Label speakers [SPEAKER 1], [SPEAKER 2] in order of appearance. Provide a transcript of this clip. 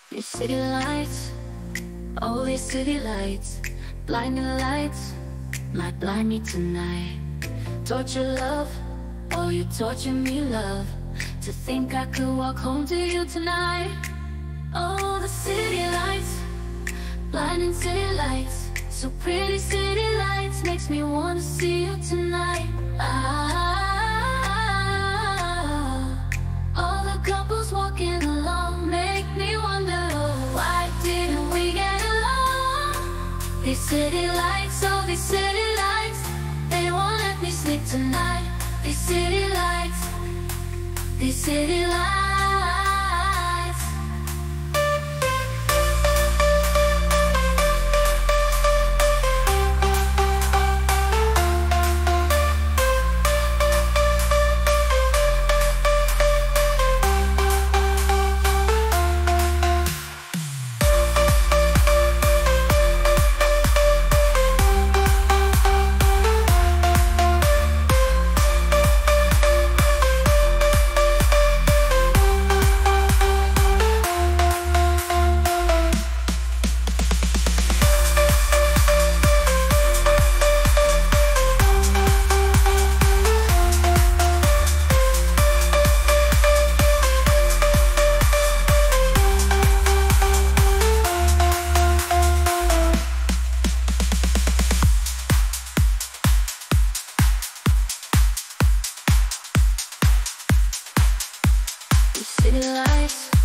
[SPEAKER 1] These city lights, all these city lights, blinding lights, might blind me tonight. Torture love, oh you torture me love, to think I could walk home to you tonight. Oh the city lights, blinding city lights, so pretty city lights, makes me wanna see you tonight. All the couples walking along make me wonder, oh, why didn't we get along? These city lights, oh these city lights, they won't let me sleep tonight. These city lights, these city lights. City lights.